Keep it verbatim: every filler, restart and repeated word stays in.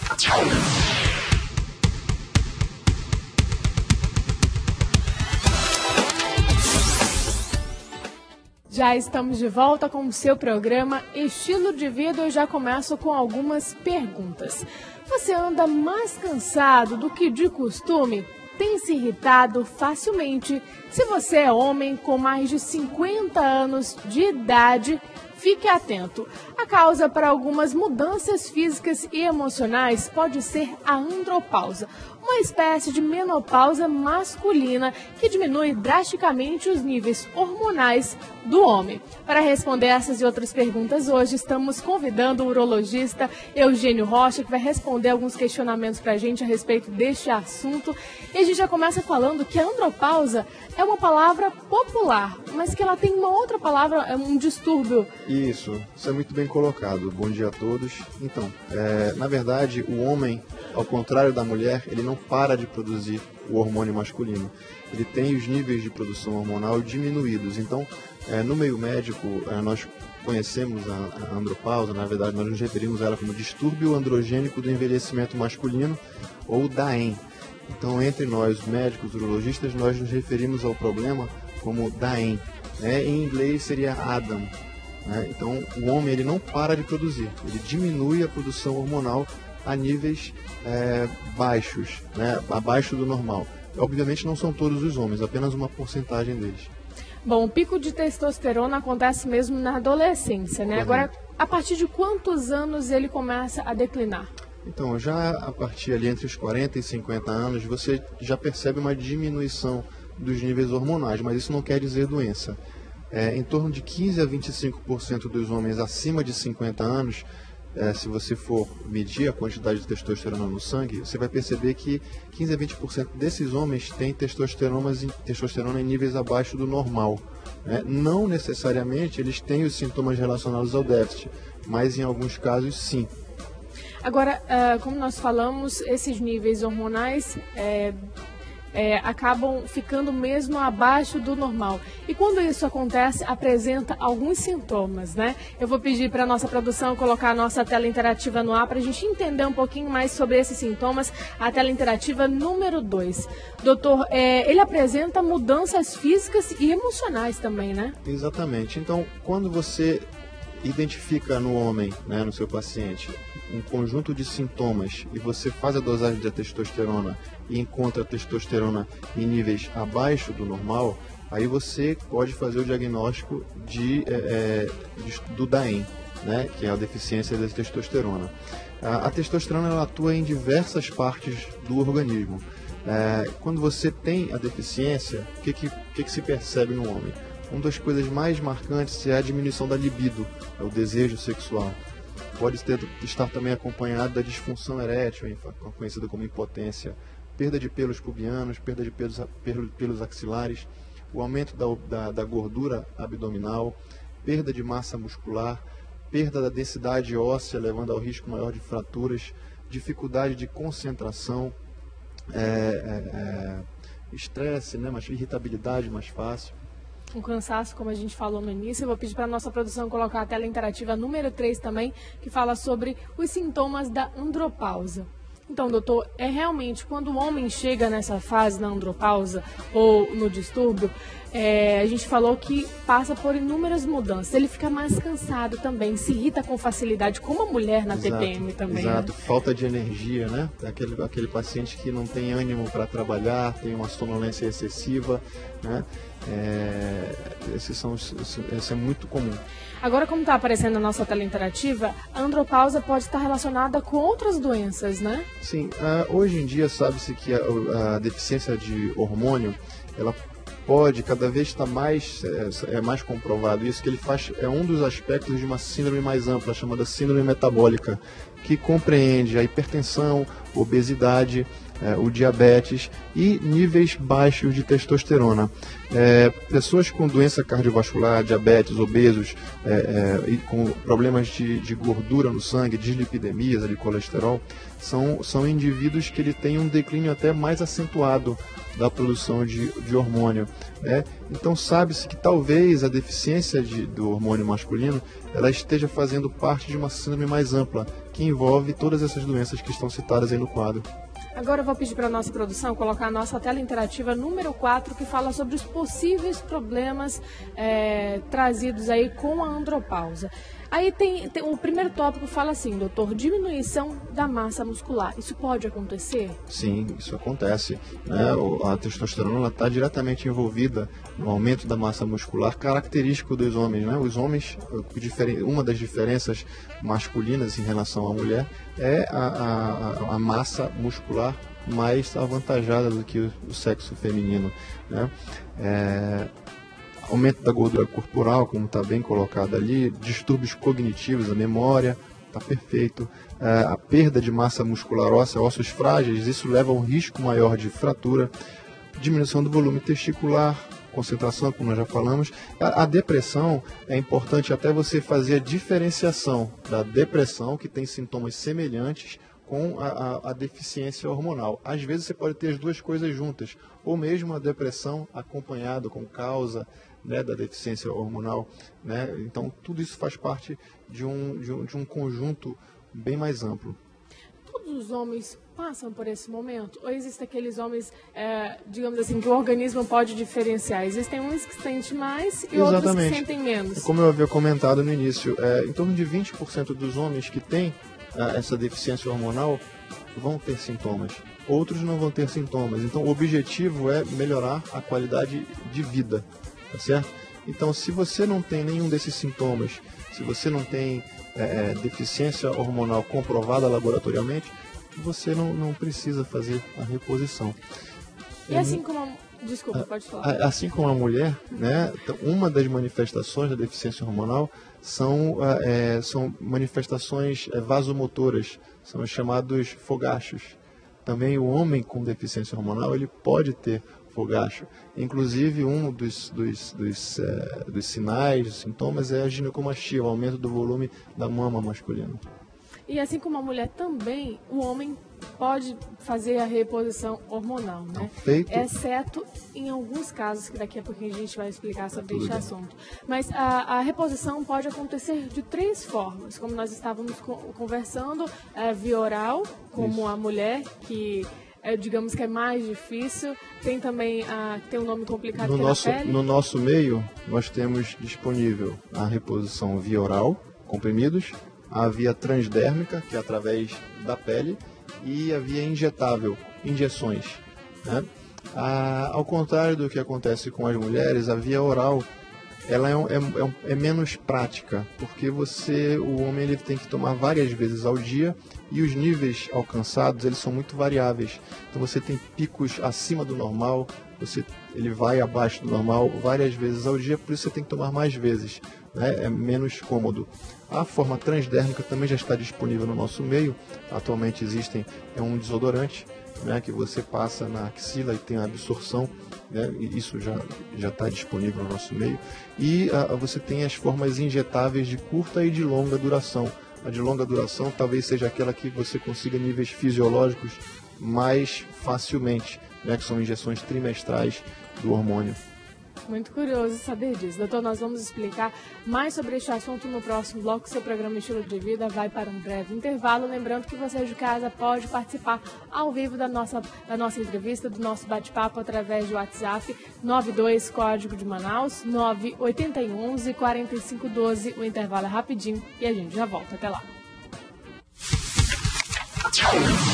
Já estamos de volta com o seu programa Estilo de Vida. Eu já começo com algumas perguntas. Você anda mais cansado do que de costume? Tem se irritado facilmente? Se você é homem com mais de cinquenta anos de idade, fique atento. A causa para algumas mudanças físicas e emocionais pode ser a andropausa, uma espécie de menopausa masculina que diminui drasticamente os níveis hormonais do homem. Para responder essas e outras perguntas hoje, estamos convidando o urologista Eugênio Rocha, que vai responder alguns questionamentos para a gente a respeito deste assunto. E a gente já começa falando que a andropausa é uma palavra popular, mas que ela tem uma outra palavra, é um distúrbio. Isso, isso é muito bem colocado. Bom dia a todos. Então, é, na verdade, o homem, ao contrário da mulher, ele não para de produzir o hormônio masculino. Ele tem os níveis de produção hormonal diminuídos. Então, é, no meio médico, é, nós conhecemos a, a andropausa, na verdade, nós nos referimos a ela como distúrbio androgênico do envelhecimento masculino, ou D A E M. Então, entre nós, médicos, urologistas, nós nos referimos ao problema como D A E M. Né? Em inglês seria Adam. Né? Então, o homem ele não para de produzir, ele diminui a produção hormonal a níveis é, baixos, né? Abaixo do normal. Obviamente não são todos os homens, apenas uma porcentagem deles. Bom, o pico de testosterona acontece mesmo na adolescência, né? Correto. Agora, a partir de quantos anos ele começa a declinar? Então, já a partir ali entre os quarenta e cinquenta anos, você já percebe uma diminuição dos níveis hormonais, mas isso não quer dizer doença. É, em torno de quinze a vinte e cinco por cento dos homens acima de cinquenta anos, é, se você for medir a quantidade de testosterona no sangue, você vai perceber que quinze a vinte por cento desses homens têm testosterona, testosterona em níveis abaixo do normal. Né? Não necessariamente eles têm os sintomas relacionados ao déficit, mas em alguns casos sim. Agora, como nós falamos, esses níveis hormonais é, é, acabam ficando mesmo abaixo do normal. E quando isso acontece, apresenta alguns sintomas, né? Eu vou pedir para a nossa produção colocar a nossa tela interativa no ar para a gente entender um pouquinho mais sobre esses sintomas. A tela interativa número dois. Doutor, é, ele apresenta mudanças físicas e emocionais também, né? Exatamente. Então, quando você identifica no homem, né, no seu paciente, um conjunto de sintomas e você faz a dosagem da testosterona e encontra a testosterona em níveis abaixo do normal, aí você pode fazer o diagnóstico de, é, de, do D A E M, né, que é a deficiência da testosterona. A, a testosterona ela atua em diversas partes do organismo. É, quando você tem a deficiência, o que, que, que, que se percebe no homem? Uma das coisas mais marcantes é a diminuição da libido, é o desejo sexual. Pode ter, estar também acompanhado da disfunção erétil, conhecida como impotência, perda de pelos pubianos, perda de pelos, pelos axilares, o aumento da, da, da gordura abdominal, perda de massa muscular, perda da densidade óssea, levando ao risco maior de fraturas, dificuldade de concentração, estresse, é, é, é, né, mais, irritabilidade mais fácil. Um cansaço, como a gente falou no início. Eu vou pedir para a nossa produção colocar a tela interativa número três também, que fala sobre os sintomas da andropausa. Então, doutor, é realmente quando o homem chega nessa fase da andropausa ou no distúrbio, é, a gente falou que passa por inúmeras mudanças. Ele fica mais cansado também, se irrita com facilidade, como a mulher na exato, T P M também. Exato, né? Falta de energia, né? Aquele, aquele paciente que não tem ânimo para trabalhar, tem uma sonolência excessiva, né? É, esses são, esse é muito comum. Agora, como está aparecendo na nossa tela interativa, a andropausa pode estar relacionada com outras doenças, né? Sim, uh, hoje em dia sabe-se que a, a deficiência de hormônio, ela pode cada vez estar mais, é, é mais comprovado isso, que ele faz, é um dos aspectos de uma síndrome mais ampla, chamada síndrome metabólica, que compreende a hipertensão, obesidade, é, o diabetes e níveis baixos de testosterona. É, pessoas com doença cardiovascular, diabetes, obesos, é, é, e com problemas de, de gordura no sangue, dislipidemias, de colesterol, são, são indivíduos que ele têm um declínio até mais acentuado da produção de, de hormônio. Né? Então sabe-se que talvez a deficiência de, do hormônio masculino ela esteja fazendo parte de uma síndrome mais ampla, que envolve todas essas doenças que estão citadas aí no quadro. Agora eu vou pedir para a nossa produção colocar a nossa tela interativa número quatro, que fala sobre os possíveis problemas é, trazidos aí com a andropausa. Aí tem, tem o primeiro tópico fala assim, doutor, diminuição da massa muscular. Isso pode acontecer? Sim, isso acontece. Né? A testosterona está diretamente envolvida no aumento da massa muscular, característico dos homens. Né? Os homens, uma das diferenças masculinas em relação à mulher é a, a, a massa muscular mais avantajada do que o, o sexo feminino. Né? É... Aumento da gordura corporal, como está bem colocado ali, distúrbios cognitivos, a memória, está perfeito. É, a perda de massa muscular óssea, ossos frágeis, isso leva a um risco maior de fratura, diminuição do volume testicular, concentração, como nós já falamos. A, a depressão é importante até você fazer a diferenciação da depressão, que tem sintomas semelhantes, com a, a, a deficiência hormonal. Às vezes você pode ter as duas coisas juntas, ou mesmo a depressão acompanhada com causa, né, da deficiência hormonal. Né? Então, tudo isso faz parte de um, de um, de um conjunto bem mais amplo. Todos os homens passam por esse momento? Ou existem aqueles homens, é, digamos assim, que o organismo pode diferenciar? Existem uns que sentem mais e Exatamente. Outros que sentem menos. Como eu havia comentado no início, é, em torno de vinte por cento dos homens que têm é, essa deficiência hormonal vão ter sintomas. Outros não vão ter sintomas. Então, o objetivo é melhorar a qualidade de vida. Tá certo? Então, se você não tem nenhum desses sintomas, se você não tem é, deficiência hormonal comprovada laboratoriamente, você não, não precisa fazer a reposição. E assim como a... Desculpa, pode falar. Assim como a mulher, né, uma das manifestações da deficiência hormonal são, é, são manifestações vasomotoras, são os chamados fogachos. Também o homem com deficiência hormonal ele pode ter fogacho. Inclusive, um dos, dos, dos, é, dos sinais, dos sintomas é a ginecomastia, o aumento do volume da mama masculina. E assim como a mulher também, o homem pode fazer a reposição hormonal, né? Feito. Exceto em alguns casos, que daqui a pouquinho a gente vai explicar sobre este assunto. Mas a, a reposição pode acontecer de três formas, como nós estávamos conversando, é, via oral, como Isso. a mulher, que é, digamos que é mais difícil, tem também a, tem um nome complicado no que é nosso, na pele. No nosso meio, nós temos disponível a reposição via oral, comprimidos, a via transdérmica, que é através da pele, e a via injetável, injeções. Né? A, ao contrário do que acontece com as mulheres, a via oral ela é, um, é, um, é menos prática, porque você, o homem ele tem que tomar várias vezes ao dia e os níveis alcançados eles são muito variáveis. Então você tem picos acima do normal, você, ele vai abaixo do normal várias vezes ao dia, por isso você tem que tomar mais vezes. Né? É menos cômodo. A forma transdérmica também já está disponível no nosso meio. Atualmente existem é um desodorante, né, que você passa na axila e tem a absorção, né, e isso já já está disponível no nosso meio. E a, você tem as formas injetáveis de curta e de longa duração. A de longa duração talvez seja aquela que você consiga níveis fisiológicos mais facilmente, né, que são injeções trimestrais do hormônio. Muito curioso saber disso. Doutor, nós vamos explicar mais sobre este assunto no próximo bloco. Seu programa Estilo de Vida vai para um breve intervalo. Lembrando que você de casa pode participar ao vivo da nossa, da nossa entrevista, do nosso bate-papo através do WhatsApp nove dois, código de Manaus, nove oito um um, quatro cinco um dois. O intervalo é rapidinho e a gente já volta. Até lá.